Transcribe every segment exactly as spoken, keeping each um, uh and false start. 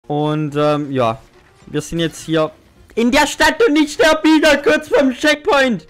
Und ähm, ja, wir sind jetzt hier in der Stadt und ich sterbe wieder kurz vom Checkpoint.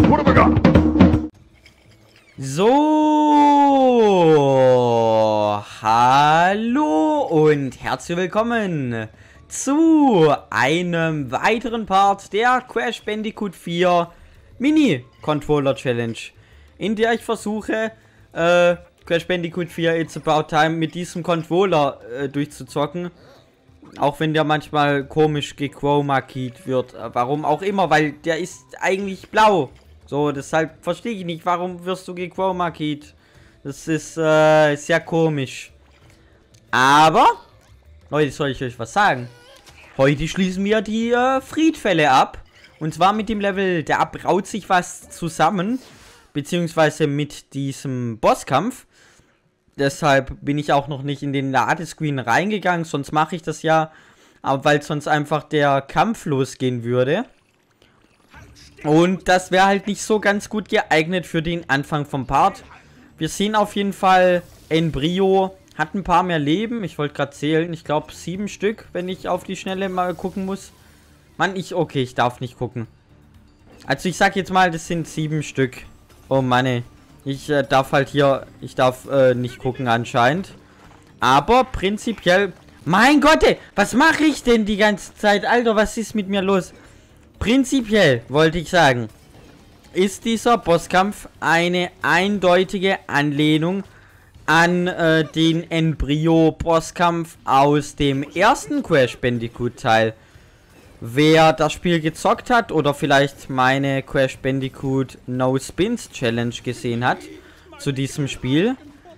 So, hallo und herzlich willkommen zu einem weiteren Part der Crash Bandicoot vier Mini Controller Challenge, in der ich versuche, äh, Crash Bandicoot vier It's About Time mit diesem Controller äh, durchzuzocken. Auch wenn der manchmal komisch gechroma-keyed wird. Warum auch immer, weil der ist eigentlich blau. So, deshalb verstehe ich nicht, warum wirst du gechroma-keyed. Das ist äh, sehr komisch. Aber, Leute, soll ich euch was sagen? Heute schließen wir die äh, Friedfälle ab. Und zwar mit dem Level, da braut sich was zusammen. Beziehungsweise mit diesem Bosskampf. Deshalb bin ich auch noch nicht in den Ladescreen reingegangen, sonst mache ich das ja, aber weil sonst einfach der Kampf losgehen würde. Und das wäre halt nicht so ganz gut geeignet für den Anfang vom Part. Wir sehen auf jeden Fall, Embryo hat ein paar mehr Leben. Ich wollte gerade zählen, ich glaube sieben Stück, wenn ich auf die Schnelle mal gucken muss. Mann, ich, okay, ich darf nicht gucken. Also ich sag jetzt mal, das sind sieben Stück. Oh Mann, ey. Ich äh, darf halt hier, ich darf äh, nicht gucken anscheinend. Aber prinzipiell, mein Gott, ey, was mache ich denn die ganze Zeit? Alter, was ist mit mir los? Prinzipiell, wollte ich sagen, ist dieser Bosskampf eine eindeutige Anlehnung an äh, den Embryo-Bosskampf aus dem ersten Crash Bandicoot Teil. Wer das Spiel gezockt hat oder vielleicht meine Crash Bandicoot No Spins Challenge gesehen hat zu diesem Spiel,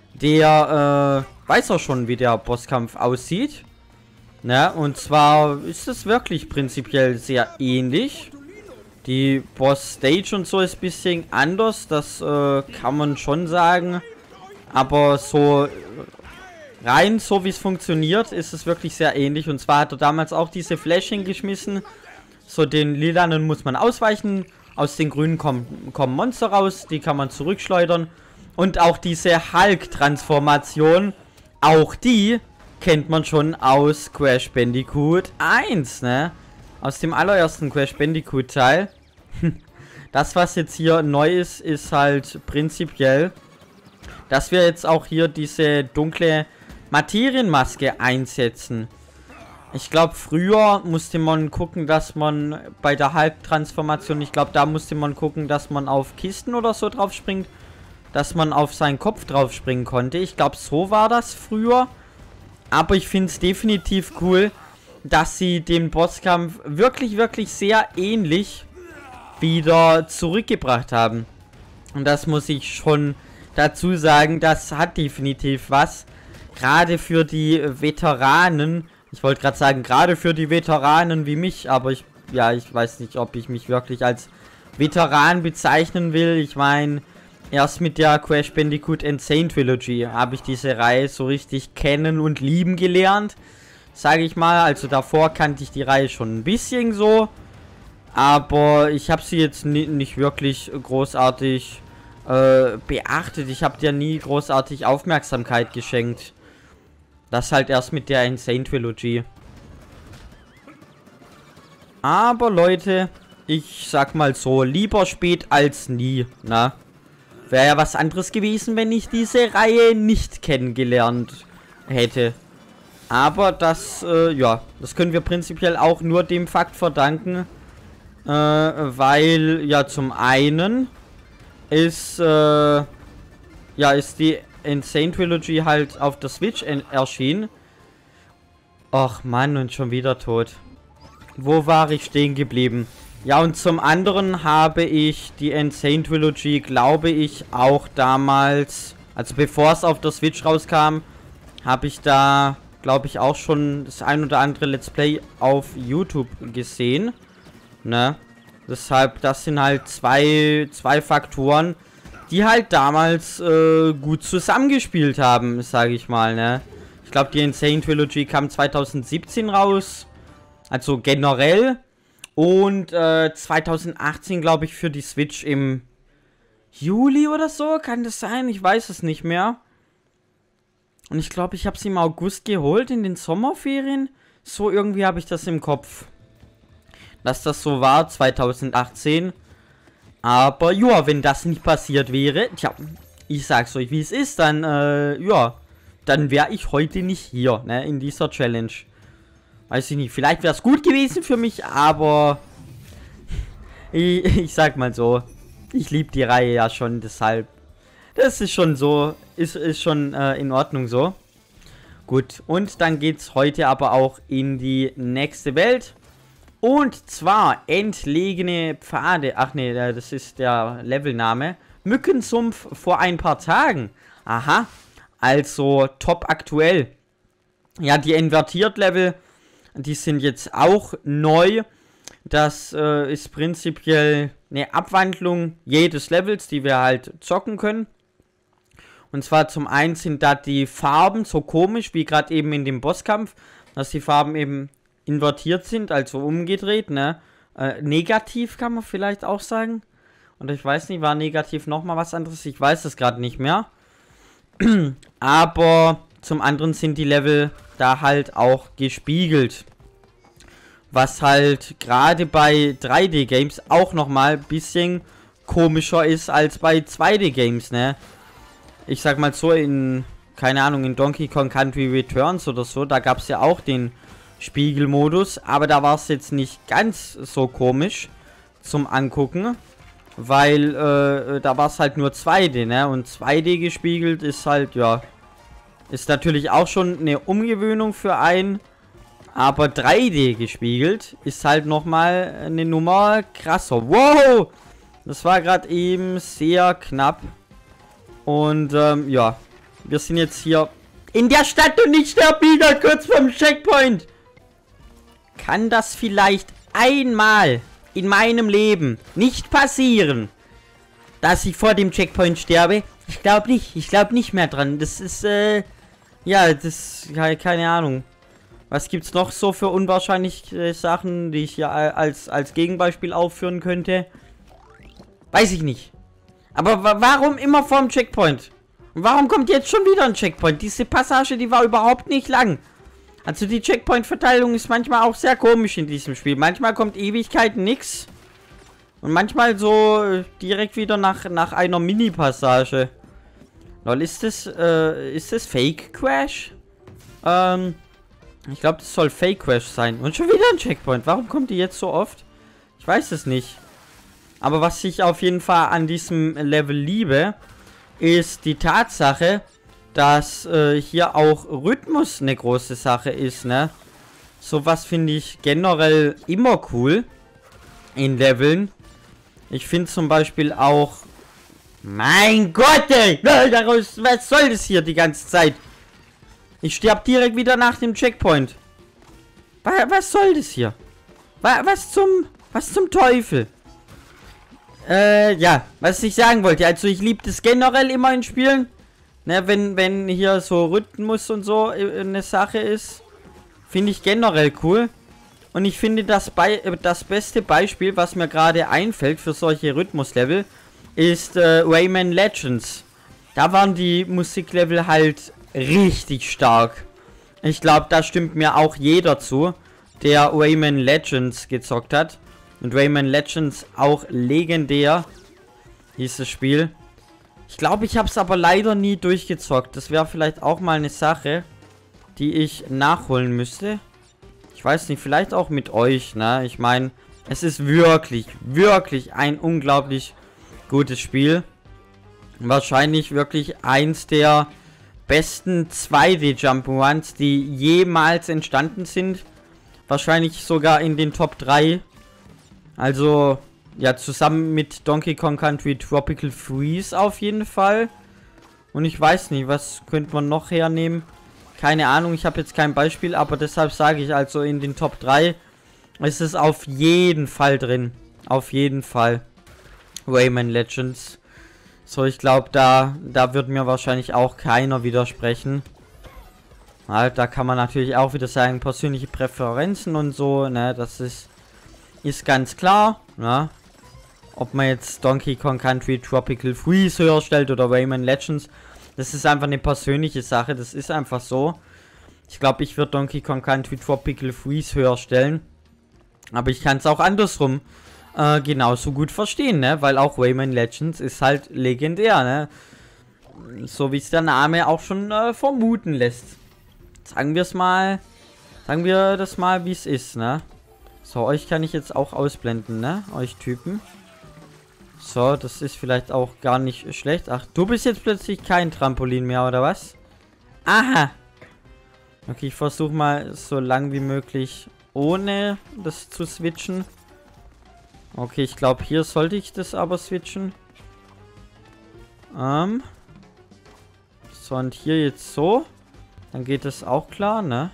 der äh, weiß auch schon, wie der Bosskampf aussieht. Ne? Und zwar ist es wirklich prinzipiell sehr ähnlich. Die Boss-Stage und so ist ein bisschen anders, das äh, kann man schon sagen. Aber so rein, so wie es funktioniert, ist es wirklich sehr ähnlich. Und zwar hat er damals auch diese Fläschchen geschmissen. So, den lilanen muss man ausweichen. Aus den grünen kommen, kommen Monster raus. Die kann man zurückschleudern. Und auch diese Hulk-Transformation, auch die kennt man schon aus Crash Bandicoot eins, ne? Aus dem allerersten Crash Bandicoot Teil. Das, was jetzt hier neu ist, ist halt prinzipiell, dass wir jetzt auch hier diese dunkle Materienmaske einsetzen. Ich glaube, früher musste man gucken, dass man bei der Halbtransformation, ich glaube, da musste man gucken, dass man auf Kisten oder so drauf springt, dass man auf seinen Kopf drauf springen konnte. Ich glaube, so war das früher. Aber ich finde es definitiv cool, dass sie den Bosskampf wirklich, wirklich sehr ähnlich wieder zurückgebracht haben. Und das muss ich schon dazu sagen, das hat definitiv was. Gerade für die Veteranen, ich wollte gerade sagen, gerade für die Veteranen wie mich, aber ich, ja, ich weiß nicht, ob ich mich wirklich als Veteran bezeichnen will. Ich meine, erst mit der Crash Bandicoot Insane Trilogy habe ich diese Reihe so richtig kennen und lieben gelernt, sage ich mal. Also davor kannte ich die Reihe schon ein bisschen so, aber ich habe sie jetzt ni nicht wirklich großartig äh, beachtet. Ich habe dir nie großartig Aufmerksamkeit geschenkt. Das halt erst mit der Insane Trilogy. Aber Leute, ich sag mal so, lieber spät als nie, na? Wäre ja was anderes gewesen, wenn ich diese Reihe nicht kennengelernt hätte. Aber das, äh, ja, das können wir prinzipiell auch nur dem Fakt verdanken, äh, weil, ja, zum einen ist, äh, ja, ist die Insane Trilogy halt auf der Switch erschienen. Och Mann, und schon wieder tot. Wo war ich stehen geblieben? Ja, und zum anderen habe ich die Insane Trilogy, glaube ich, auch damals, also bevor es auf der Switch rauskam, habe ich da, glaube ich, auch schon das ein oder andere Let's Play auf YouTube gesehen. Ne? Deshalb, das sind halt zwei, zwei Faktoren, die halt damals äh, gut zusammengespielt haben, sage ich mal, ne? Ich glaube, die Insane Trilogy kam zweitausendsiebzehn raus, also generell, und äh, zweitausendachtzehn, glaube ich, für die Switch im Juli oder so, kann das sein? Ich weiß es nicht mehr. Und ich glaube, ich habe sie im August geholt, in den Sommerferien. So irgendwie habe ich das im Kopf. Dass das so war, zweitausendachtzehn. Aber ja, wenn das nicht passiert wäre, tja, ich sag's euch, wie es ist, dann, äh, ja, dann wäre ich heute nicht hier, ne, in dieser Challenge. Weiß ich nicht, vielleicht wäre es gut gewesen für mich, aber ich, ich sag mal so, ich liebe die Reihe ja schon, deshalb, das ist schon so, ist, ist schon äh, in Ordnung so. Gut, und dann geht's heute aber auch in die nächste Welt. Und zwar entlegene Pfade. Ach nee, das ist der Levelname. Mückensumpf vor ein paar Tagen. Aha, also top aktuell. Ja, die Invertiert-Level, die sind jetzt auch neu. Das äh, ist prinzipiell eine Abwandlung jedes Levels, die wir halt zocken können. Und zwar zum einen sind da die Farben so komisch, wie gerade eben in dem Bosskampf, dass die Farben eben invertiert sind, also umgedreht, ne? Äh, negativ kann man vielleicht auch sagen. Und ich weiß nicht, war negativ nochmal was anderes? Ich weiß es gerade nicht mehr. Aber zum anderen sind die Level da halt auch gespiegelt. Was halt gerade bei drei D Games auch nochmal ein bisschen komischer ist als bei zwei D Games, ne? Ich sag mal so, in, keine Ahnung, in Donkey Kong Country Returns oder so, da gab es ja auch den Spiegelmodus, aber da war es jetzt nicht ganz so komisch zum Angucken, weil äh, da war es halt nur zwei D, ne? Und zwei D gespiegelt ist halt, ja, ist natürlich auch schon eine Umgewöhnung für einen, aber drei D gespiegelt ist halt nochmal eine Nummer krasser. Wow! Das war gerade eben sehr knapp. Und ähm, ja, wir sind jetzt hier in der Stadt und ich sterbe wieder kurz vom Checkpoint. Kann das vielleicht einmal in meinem Leben nicht passieren, dass ich vor dem Checkpoint sterbe? Ich glaube nicht. Ich glaube nicht mehr dran. Das ist, äh, ja, das, keine Ahnung. Was gibt's noch so für unwahrscheinliche Sachen, die ich hier als, als Gegenbeispiel aufführen könnte? Weiß ich nicht. Aber wa warum immer vorm Checkpoint? Und warum kommt jetzt schon wieder ein Checkpoint? Diese Passage, die war überhaupt nicht lang. Also die Checkpoint-Verteilung ist manchmal auch sehr komisch in diesem Spiel. Manchmal kommt Ewigkeiten nix. Und manchmal so direkt wieder nach, nach einer Mini-Passage. Lol, ist das, äh, ist das Fake Crash? Ähm, ich glaube, das soll Fake Crash sein. Und schon wieder ein Checkpoint. Warum kommt die jetzt so oft? Ich weiß es nicht. Aber was ich auf jeden Fall an diesem Level liebe, ist die Tatsache, dass äh, hier auch Rhythmus eine große Sache ist, ne? Sowas finde ich generell immer cool in Leveln. Ich finde zum Beispiel auch... Mein Gott, ey! Was soll das hier die ganze Zeit? Ich sterbe direkt wieder nach dem Checkpoint. Was soll das hier? Was zum... Was zum Teufel? Äh, ja, was ich sagen wollte. Also ich liebe das generell immer in Spielen. Ne, wenn, wenn hier so Rhythmus und so eine Sache ist, finde ich generell cool. Und ich finde, das, Be das beste Beispiel, was mir gerade einfällt für solche Rhythmuslevel, ist äh, Rayman Legends. Da waren die Musiklevel halt richtig stark. Ich glaube, da stimmt mir auch jeder zu, der Rayman Legends gezockt hat. Und Rayman Legends auch legendär, hieß das Spiel. Ich glaube, ich habe es aber leider nie durchgezockt. Das wäre vielleicht auch mal eine Sache, die ich nachholen müsste. Ich weiß nicht, vielleicht auch mit euch, ne? Ich meine, es ist wirklich, wirklich ein unglaublich gutes Spiel. Wahrscheinlich wirklich eins der besten zwei D Jump'n'Runs, die jemals entstanden sind. Wahrscheinlich sogar in den Top drei. Also... ja, zusammen mit Donkey Kong Country Tropical Freeze auf jeden Fall. Und ich weiß nicht, was könnte man noch hernehmen? Keine Ahnung, ich habe jetzt kein Beispiel, aber deshalb sage ich also in den Top drei ist es auf jeden Fall drin. Auf jeden Fall. Rayman Legends. So, ich glaube, da, da wird mir wahrscheinlich auch keiner widersprechen. Halt, da kann man natürlich auch wieder sagen, persönliche Präferenzen und so, ne, das ist, ist ganz klar, ne. Ob man jetzt Donkey Kong Country Tropical Freeze höher stellt oder Rayman Legends. Das ist einfach eine persönliche Sache. Das ist einfach so. Ich glaube, ich würde Donkey Kong Country Tropical Freeze höher stellen. Aber ich kann es auch andersrum äh, genauso gut verstehen, ne? Weil auch Rayman Legends ist halt legendär, ne? So wie es der Name auch schon äh, vermuten lässt. Sagen wir es mal, sagen wir das mal, wie es ist, ne? So, euch kann ich jetzt auch ausblenden, ne? Euch Typen. So, das ist vielleicht auch gar nicht schlecht. Ach, du bist jetzt plötzlich kein Trampolin mehr, oder was? Aha. Okay, ich versuche mal so lang wie möglich ohne das zu switchen. Okay, ich glaube, hier sollte ich das aber switchen. Ähm. So, und hier jetzt so. Dann geht das auch klar, ne?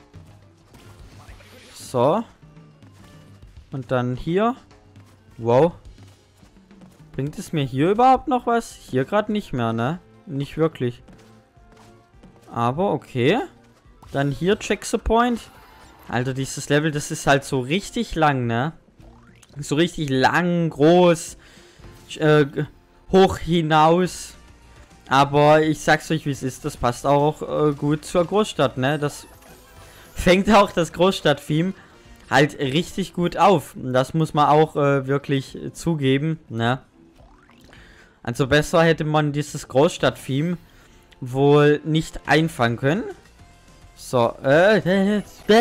So. Und dann hier. Wow. Bringt es mir hier überhaupt noch was? Hier gerade nicht mehr, ne? Nicht wirklich. Aber okay. Dann hier Checkpoint. Alter, dieses Level, das ist halt so richtig lang, ne? So richtig lang, groß, äh, hoch hinaus. Aber ich sag's euch, wie es ist. Das passt auch äh, gut zur Großstadt, ne? Das fängt auch das Großstadt-Theme halt richtig gut auf. Das muss man auch äh, wirklich zugeben, ne? Also besser hätte man dieses Großstadt-Theme wohl nicht einfangen können. So, äh,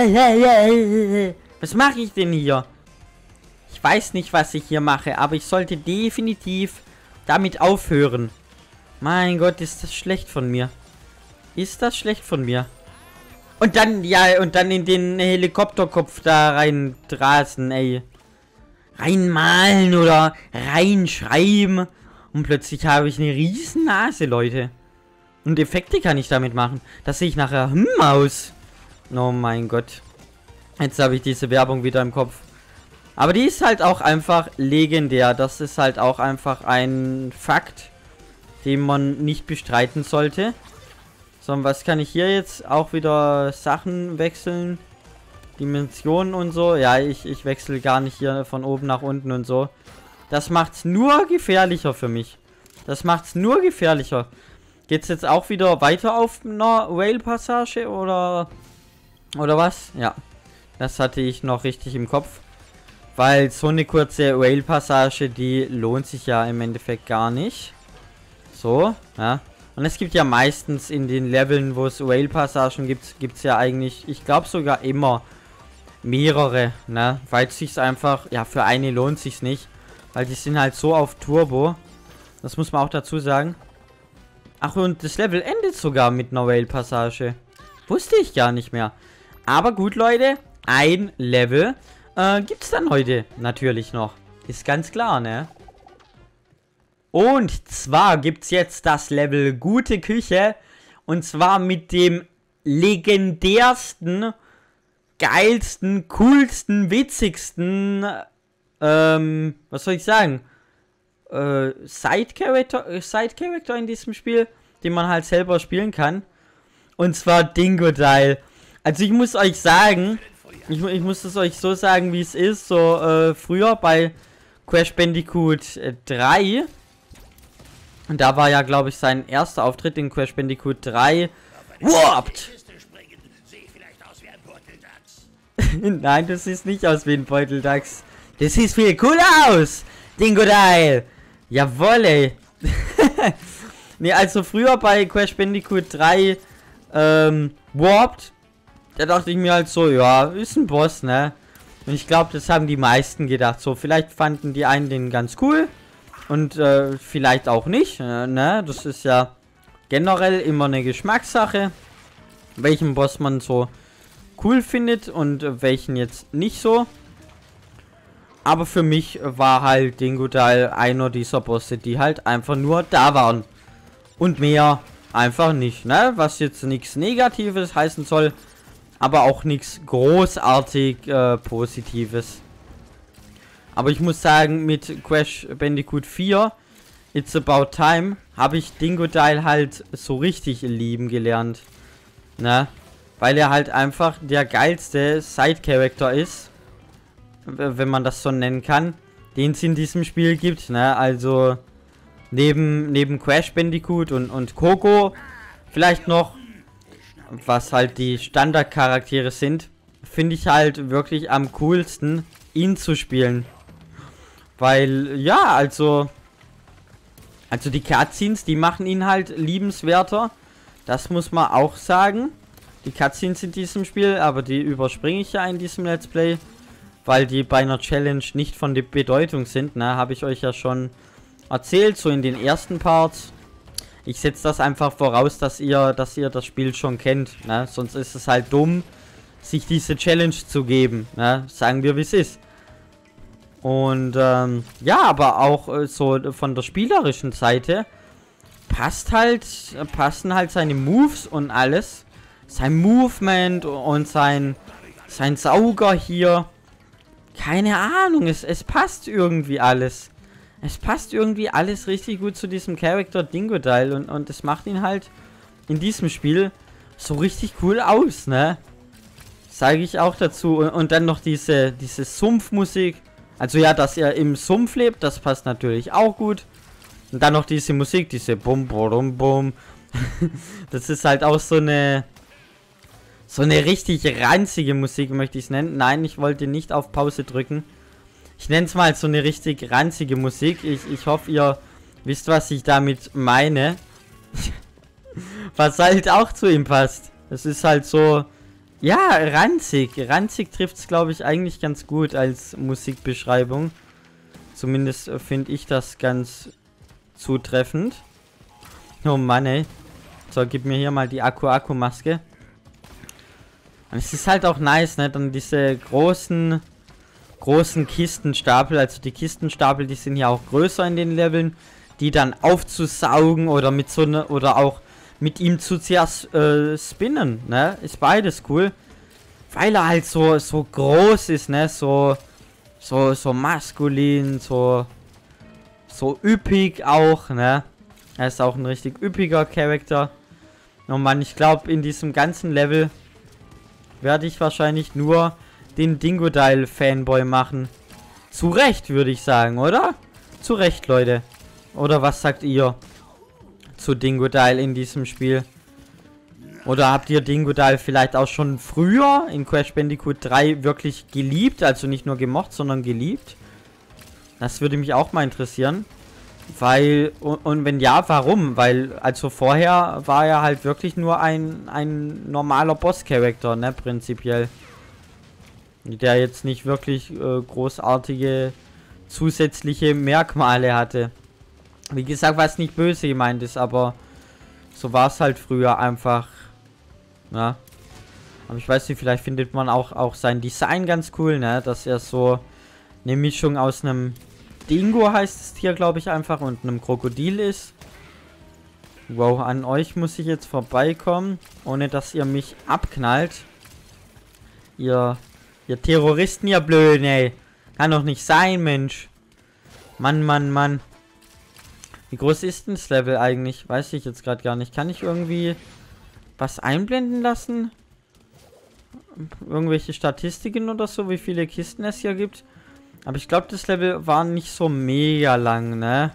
was mache ich denn hier? Ich weiß nicht, was ich hier mache, aber ich sollte definitiv damit aufhören. Mein Gott, ist das schlecht von mir. Ist das schlecht von mir? Und dann, ja, und dann in den Helikopterkopf da rein drasen, ey. Reinmalen oder reinschreiben. Und plötzlich habe ich eine riesen Nase, Leute. Und Effekte kann ich damit machen. Das sehe ich nachher hm aus. Oh mein Gott. Jetzt habe ich diese Werbung wieder im Kopf. Aber die ist halt auch einfach legendär. Das ist halt auch einfach ein Fakt, den man nicht bestreiten sollte. So, und was kann ich hier jetzt? Auch wieder Sachen wechseln. Dimensionen und so. Ja, ich, ich wechsle gar nicht hier von oben nach unten und so. Das macht's nur gefährlicher für mich. Das macht's nur gefährlicher. Geht's jetzt auch wieder weiter auf einer Rail-Passage oder oder was? Ja, das hatte ich noch richtig im Kopf. Weil so eine kurze Rail-Passage, die lohnt sich ja im Endeffekt gar nicht. So, ja. Und es gibt ja meistens in den Leveln, wo es Rail-Passagen gibt, gibt es ja eigentlich, ich glaube sogar immer mehrere, ne? Weil es sich einfach, ja, für eine lohnt sich's nicht. Weil die sind halt so auf Turbo. Das muss man auch dazu sagen. Ach, und das Level endet sogar mit einer Rail-Passage. Wusste ich gar nicht mehr. Aber gut, Leute. Ein Level äh, gibt es dann heute natürlich noch. Ist ganz klar, ne? Und zwar gibt es jetzt das Level Gute Küche. Und zwar mit dem legendärsten, geilsten, coolsten, witzigsten, ähm, was soll ich sagen? Äh, Side-Character äh, Side-Character in diesem Spiel, den man halt selber spielen kann. Und zwar Dingodile. Also ich muss euch sagen, ich, ich muss es euch so sagen, wie es ist. So äh, früher bei Crash Bandicoot äh, drei. Und da war ja, glaube ich, sein erster Auftritt in Crash Bandicoot drei. Warped! Nein, das sieht nicht aus wie ein Beuteldachs. Das sieht viel cooler aus! Dingodile! Jawoll, ey! Ne, also früher bei Crash Bandicoot drei ähm, Warped, da dachte ich mir halt so, ja, ist ein Boss, ne? Und ich glaube, das haben die meisten gedacht. So, vielleicht fanden die einen den ganz cool und äh, vielleicht auch nicht, äh, ne? Das ist ja generell immer eine Geschmackssache, welchen Boss man so cool findet und äh, welchen jetzt nicht so. Aber für mich war halt Dingodile einer dieser Bosse, die halt einfach nur da waren. Und mehr einfach nicht, ne? Was jetzt nichts Negatives heißen soll, aber auch nichts großartig äh, Positives. Aber ich muss sagen, mit Crash Bandicoot vier, It's About Time, habe ich Dingodile halt so richtig lieben gelernt. Ne? Weil er halt einfach der geilste Side-Character ist, wenn man das so nennen kann, den es in diesem Spiel gibt, ne? Also neben, neben Crash Bandicoot und, und Coco vielleicht noch was halt die Standardcharaktere sind, finde ich halt wirklich am coolsten, ihn zu spielen. Weil, ja, also... Also die Cutscenes, die machen ihn halt liebenswerter. Das muss man auch sagen. Die Cutscenes in diesem Spiel, aber die überspringe ich ja in diesem Let's Play. Weil die bei einer Challenge nicht von der Bedeutung sind, ne? Habe ich euch ja schon erzählt, so in den ersten Parts. Ich setze das einfach voraus, dass ihr, dass ihr das Spiel schon kennt, ne? Sonst ist es halt dumm, sich diese Challenge zu geben, ne? Sagen wir, wie es ist. Und, ähm, ja, aber auch äh, so von der spielerischen Seite passt halt, passen halt seine Moves und alles. Sein Movement und sein, sein Sauger hier. Keine Ahnung, es, es passt irgendwie alles. Es passt irgendwie alles richtig gut zu diesem Charakter Dingodile und, und es macht ihn halt in diesem Spiel so richtig cool aus, ne? Sage ich auch dazu. Und, und dann noch diese, diese Sumpfmusik. Also ja, dass er im Sumpf lebt, das passt natürlich auch gut. Und dann noch diese Musik, diese Bum, Bum, Bum. Das ist halt auch so eine... So eine richtig ranzige Musik, möchte ich es nennen. Nein, ich wollte nicht auf Pause drücken. Ich nenne es mal so eine richtig ranzige Musik. Ich, ich hoffe, ihr wisst, was ich damit meine. Was halt auch zu ihm passt. Es ist halt so... Ja, ranzig. Ranzig trifft es, glaube ich, eigentlich ganz gut als Musikbeschreibung. Zumindest äh, finde ich das ganz zutreffend. Oh Mann, ey. So, gib mir hier mal die Akku-Akku-Maske. Und es ist halt auch nice, ne? Dann diese großen, großen Kistenstapel. Also die Kistenstapel, die sind ja auch größer in den Leveln. Die dann aufzusaugen oder mit so ne, oder auch mit ihm zu äh, spinnen, ne? Ist beides cool. Weil er halt so, so groß ist, ne? So, so, so maskulin, so, so üppig auch, ne? Er ist auch ein richtig üppiger Charakter. Oh Mann, ich glaube, in diesem ganzen Level werde ich wahrscheinlich nur den Dingodile-Fanboy machen. Zu Recht, würde ich sagen, oder? Zu Recht, Leute. Oder was sagt ihr zu Dingodile in diesem Spiel? Oder habt ihr Dingodile vielleicht auch schon früher in Crash Bandicoot drei wirklich geliebt? Also nicht nur gemocht, sondern geliebt? Das würde mich auch mal interessieren. Weil, und, und wenn ja, warum? Weil, also vorher war er halt wirklich nur ein, ein normaler Boss-Charakter, ne, prinzipiell. Der jetzt nicht wirklich äh, großartige zusätzliche Merkmale hatte. Wie gesagt, was nicht böse gemeint ist, aber so war es halt früher einfach. Ja. Aber ich weiß nicht, vielleicht findet man auch, auch sein Design ganz cool, ne? Dass er so eine Mischung aus einem Dingo, heißt es hier, glaube ich, einfach, und einem Krokodil ist. Wow, an euch muss ich jetzt vorbeikommen, ohne dass ihr mich abknallt. Ihr, ihr Terroristen, ihr Blöden, ey. Kann doch nicht sein, Mensch. Mann, Mann, Mann. Wie groß ist denn das Level eigentlich? Weiß ich jetzt gerade gar nicht. Kann ich irgendwie was einblenden lassen? Irgendwelche Statistiken oder so, wie viele Kisten es hier gibt? Aber ich glaube, das Level war nicht so mega lang, ne?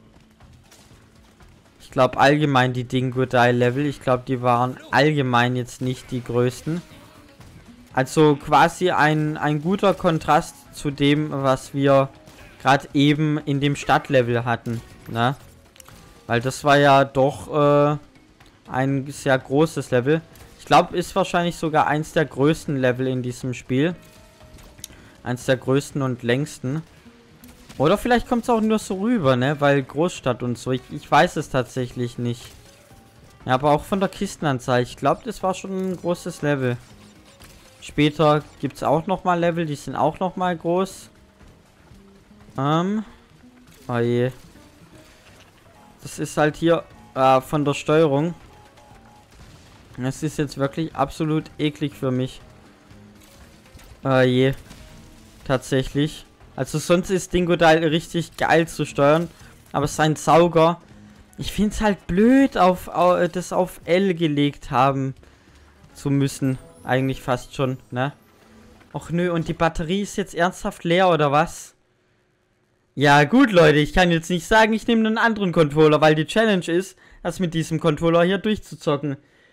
Ich glaube allgemein die Dingodile-Level, ich glaube, die waren allgemein jetzt nicht die größten. Also quasi ein, ein guter Kontrast zu dem, was wir gerade eben in dem Stadtlevel hatten, ne? Weil das war ja doch äh, ein sehr großes Level. Ich glaube, ist wahrscheinlich sogar eins der größten Level in diesem Spiel. Eins der größten und längsten. Oder vielleicht kommt es auch nur so rüber, ne? Weil Großstadt und so. Ich, ich weiß es tatsächlich nicht. Ja, aber auch von der Kistenanzahl. Ich glaube, das war schon ein großes Level. Später gibt es auch nochmal Level. Die sind auch nochmal groß. Ähm. Oh je. Das ist halt hier äh, von der Steuerung. Das ist jetzt wirklich absolut eklig für mich. Oh je. Tatsächlich. Also sonst ist Dingodile richtig geil zu steuern. Aber sein Sauger. Ich finde es halt blöd, auf, auf das auf L gelegt haben zu müssen. Eigentlich fast schon, ne? Och nö, und die Batterie ist jetzt ernsthaft leer, oder was? Ja gut, Leute, ich kann jetzt nicht sagen, ich nehme einen anderen Controller, weil die Challenge ist, das mit diesem Controller hier durchzuzocken.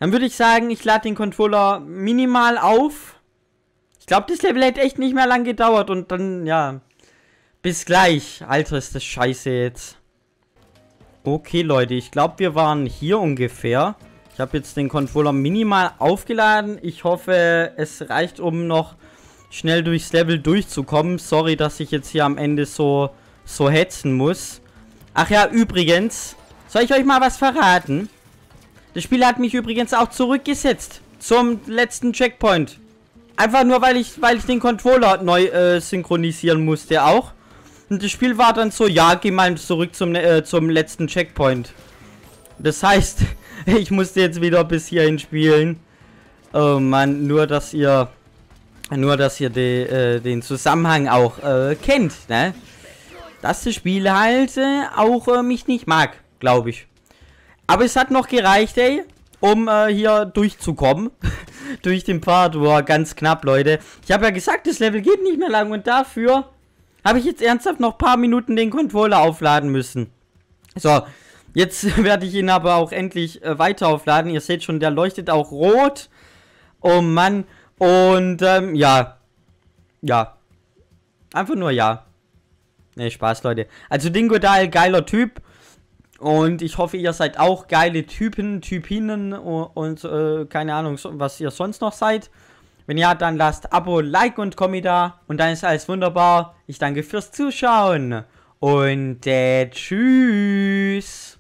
Dann würde ich sagen, ich lade den Controller minimal auf. Ich glaube, das Level hätte echt nicht mehr lang gedauert. Und dann, ja, bis gleich. Alter, ist das scheiße jetzt. Okay, Leute, ich glaube, wir waren hier ungefähr. Ich habe jetzt den Controller minimal aufgeladen. Ich hoffe, es reicht, um noch schnell durchs Level durchzukommen. Sorry, dass ich jetzt hier am Ende so, so hetzen muss. Ach ja, übrigens, soll ich euch mal was verraten? Das Spiel hat mich übrigens auch zurückgesetzt zum letzten Checkpoint. Einfach nur, weil ich, weil ich den Controller neu äh, synchronisieren musste auch. Und das Spiel war dann so, ja, geh mal zurück zum, äh, zum letzten Checkpoint. Das heißt, ich musste jetzt wieder bis hierhin spielen. Oh Mann, nur dass ihr, nur dass ihr de, äh, den Zusammenhang auch äh, kennt, ne? Dass das Spiel halt äh, auch äh, mich nicht mag, glaube ich. Aber es hat noch gereicht, ey, um äh, hier durchzukommen. Durch den Part, boah, ganz knapp, Leute. Ich habe ja gesagt, das Level geht nicht mehr lang und dafür habe ich jetzt ernsthaft noch ein paar Minuten den Controller aufladen müssen. So, jetzt werde ich ihn aber auch endlich äh, weiter aufladen. Ihr seht schon, der leuchtet auch rot. Oh Mann. Und, ähm, ja. Ja. Einfach nur ja. Ne, Spaß, Leute. Also Dingodile, geiler Typ. Und ich hoffe, ihr seid auch geile Typen, Typinnen und, und äh, keine Ahnung, was ihr sonst noch seid. Wenn ja, dann lasst Abo, Like und Kommi da. Und dann ist alles wunderbar. Ich danke fürs Zuschauen. Und äh, tschüss.